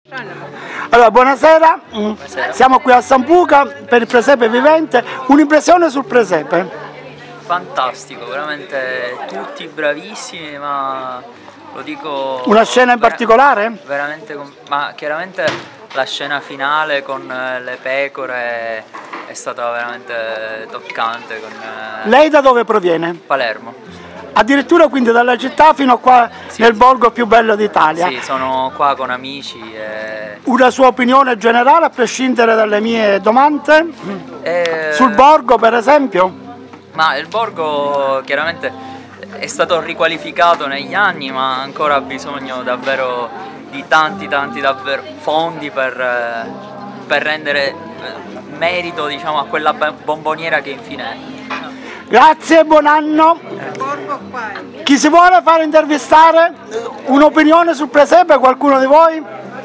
Allora, buonasera. Siamo qui a Sambuca per il presepe vivente. Un'impressione sul presepe? Fantastico, veramente tutti bravissimi, ma lo dico... Una scena in particolare? Veramente, ma chiaramente la scena finale con le pecore è stata veramente toccante. Lei da dove proviene? Palermo. Addirittura quindi dalla città fino a qua, sì, nel borgo più bello d'Italia. Sì, sono qua con amici. Una sua opinione generale a prescindere dalle mie domande? Sul borgo per esempio? Ma il borgo chiaramente è stato riqualificato negli anni, ma ancora ha bisogno davvero di tanti davvero fondi per rendere merito, diciamo, a quella bomboniera che infine è. Grazie, buon anno. Chi si vuole fare intervistare? Un'opinione sul presepe, qualcuno di voi?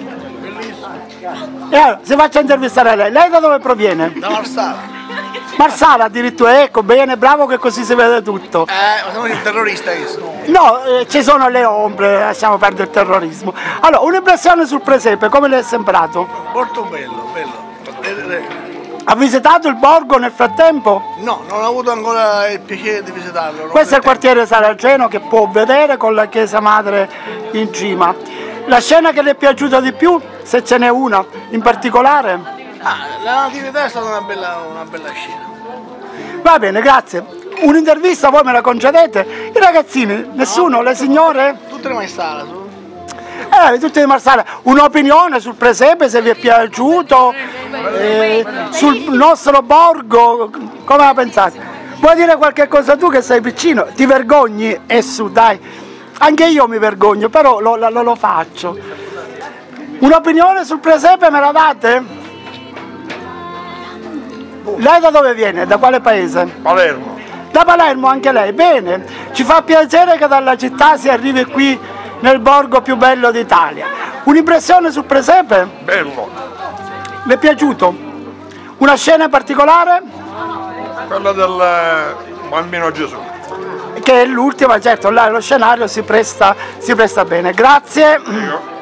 Bellissimo. Si faccia intervistare lei. Lei da dove proviene? Da Marsala. Marsala addirittura, ecco, bene, bravo che così si vede tutto. Sono il terrorista io. No, ci sono le ombre, lasciamo perdere il terrorismo. Allora, un'impressione sul presepe, come le è sembrato? Molto bello, bello. Ha visitato il borgo nel frattempo? No, non ho avuto ancora il piacere di visitarlo. Questo è il quartiere Saraceno che può vedere con la chiesa madre in cima. La scena che le è piaciuta di più, se ce n'è una in particolare? La natività è stata una bella scena. Va bene, grazie. Un'intervista voi me la concedete? I ragazzini? Nessuno? Le signore? Tutte le Marsala. Tutte di Marsala. Un'opinione sul presepe, se vi è piaciuto, sul nostro borgo, come la pensate? Vuoi dire qualche cosa tu che sei piccino? Ti vergogni? Su, dai. Anche io mi vergogno, però lo faccio. Un'opinione sul presepe me la date? Lei da dove viene? Da quale paese? Palermo. Da Palermo anche lei, bene. Ci fa piacere che dalla città si arrivi qui nel borgo più bello d'Italia. Un'impressione sul presepe? Bello. Le è piaciuto? Una scena in particolare? Quella del bambino Gesù. Che è l'ultima, certo, là lo scenario si presta bene. Grazie.